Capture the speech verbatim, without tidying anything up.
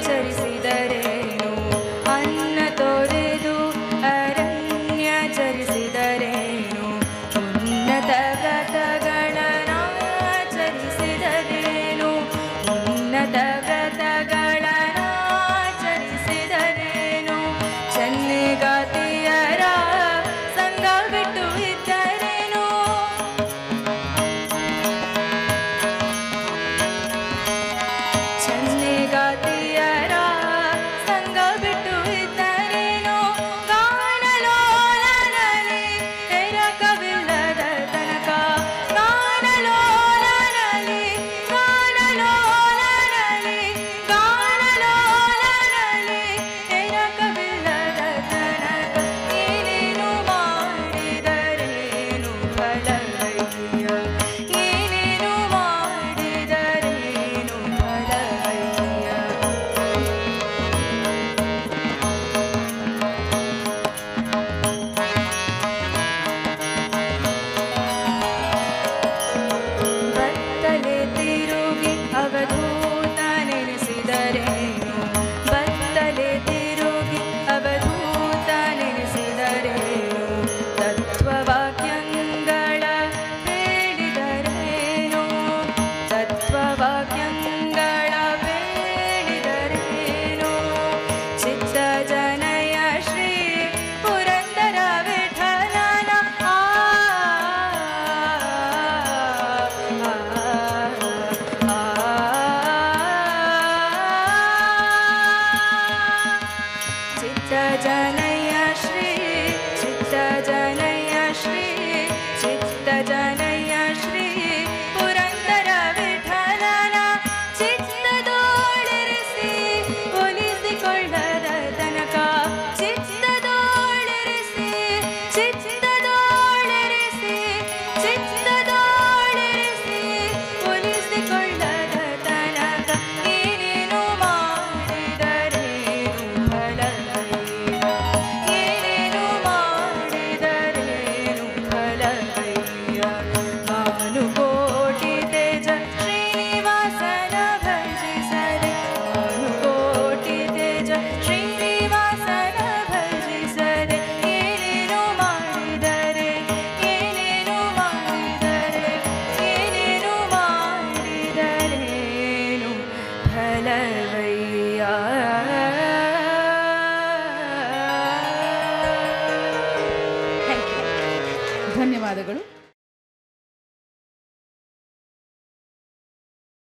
ಚರಿಸಿದರೇನು ಅನ್ನ ತೊರೆದು ಅರಣ್ಯ ಚರಿಸಿದರೇನು ಉನ್ನತ ವ್ರತಗಳನ್ನಾಚರಿಸಿದರೇನು ಉನ್ನತ ವ್ರತಗಳನ್ನಾಚರಿಸಿದರೇನು ಚೆನ್ನಿಗಾತಿಯರ ಸಂಗ ಬಿಟ್ಟು ಇದ್ದರೇನು ಚೆನ್ನಿಗಾತಿಯರ ಸಂಗ ಬಿಟ್ಟು ಇದ್ದರೇನು ಗಾನಲೋಲನಲ್ಲಿ ತೆರಕವಿಲ್ಲದ ತನಕ ಗಾನಲೋಲನಲ್ಲಿ ಗಾನಲೋಲನಲ್ಲಿ ಗಾನಲೋಲನಲ್ಲಿ ತೆರಕವಿಲ್ಲದ ತನಕ ಏನೇನು ಮಾಡಿದರೇನು ಫಲವಯ್ಯ ಏನೇನು ಮಾಡಿದರೇನು ಫಲವಯ್ಯ ಬತ್ತಲೆ ತಿರುಗಿ ಅವಧೂತ ನೆನೆಸಿದರೇನು ಬತ್ತಲೆ ತಿರುಗಿ ಅವಧೂತ ನೆನೆಸಿದರೇನು ತತ್ವವಾಕ್ಯಗಳ ಬೇಡಿದರೇನು ತತ್ವವಾಕ್ಯಗಳ ಬೇಡಿದರೇನು ಚಿತ್ತ ಜನಯ ಶ್ರೀ ಪುರಂದರ ವಿಠಲನ ಆ ಚಿತ್ತ ಜನಯ ಶ್ರೀ ಚಿತ್ತ ಜನಯ ಶ್ರೀ ಚಿತ್ತ ಜನಯ ಶ್ರೀ ಪುರಂದರ ವಿಠಲನ ಚಿತ್ತದೋಳಿರಿಸಿ ಒಲಿಸಿಕೊಳ್ಳದ ತನಕ ಚಿತ್ತದೋಳಿರಿಸಿ ಚಿತ್ತದೋಳಿರಿಸಿ ಚಿತ್ತದೋಳಿರಿಸಿ ಒಲಿಸಿಕೊಳ್ಳದ ತನಕ ಏನೇನು ಮಾಡಿದರೇನು ಫಲವಯ್ಯ ಏನೇನು ಮಾಡಿದರೇನು ಫಲವಯ್ಯ ಭಾನುಕೋಟಿ ತೇಜ ಶ್ರೀನಿವಾಸನ ಭಜಿಸದೆ ಭಾನುಕೋಟಿ ತೇಜ ಶ್ರೀನಿವಾಸನ ಭಜಿಸದೆ ಏನೇನು ಮಾಡಿದರೆ ಏನೇನು ಮಾಡಿದರೆ ಏನೇನು ಮಾಡಿದರೇನು ಫಲವಯ್ಯ ಧನ್ಯವಾದಗಳು.